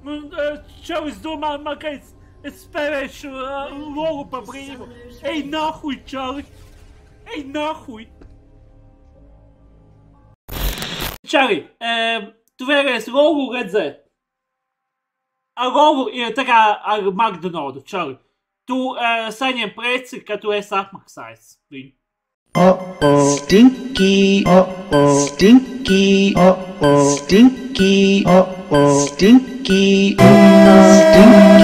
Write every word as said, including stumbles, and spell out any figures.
Čau, izdomā, man, ka es, es spēlēšu uh, lolu pa brīvu. Ej nahuj, čali! Ej nahuj! Čali, uh, tu vēlies lolu redzēt? Ar lolu ir tā kā ar McDonaldu, čali. Tu uh, saņem preci, ka tu esi apmaksājis viņu. Uh-oh, stinky, uh-oh, stinky, uh-oh, stinky, uh-oh, stinky, uh-oh, stinky.